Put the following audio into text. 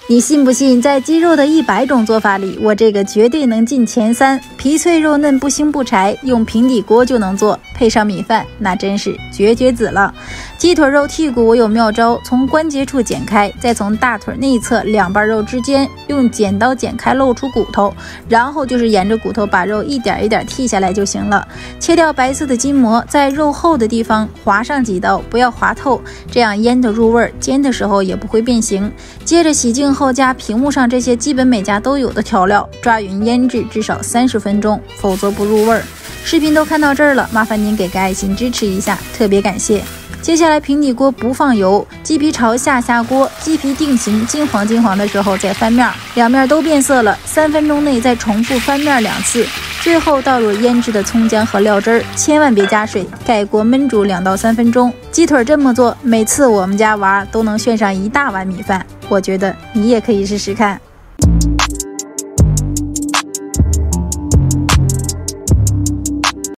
你信不信，在鸡肉的100种做法里，我这个绝对能进前3。皮脆肉嫩不腥不柴，用平底锅就能做，配上米饭，那真是绝子了。鸡腿肉剔骨我有妙招，从关节处剪开，再从大腿内侧2瓣肉之间用剪刀剪开，露出骨头，然后就是沿着骨头把肉一点一点剔下来就行了。切掉白色的筋膜，在肉厚的地方划上几刀，不要划透，这样腌得入味，煎的时候也不会变形。接着洗净后加屏幕上这些基本每家都有的调料，抓匀腌制至少30分钟，否则不入味。视频都看到这儿了，麻烦您给个爱心支持一下，特别感谢。接下来平底锅不放油，鸡皮朝下下锅，鸡皮定型金黄的时候再翻面，2面都变色了，3分钟内再重复翻面2次，最后倒入腌制的葱姜和料汁儿，千万别加水，盖锅焖煮2到3分钟。鸡腿这么做，每次我们家娃都能炫上1大碗米饭，我觉得你也可以试试看。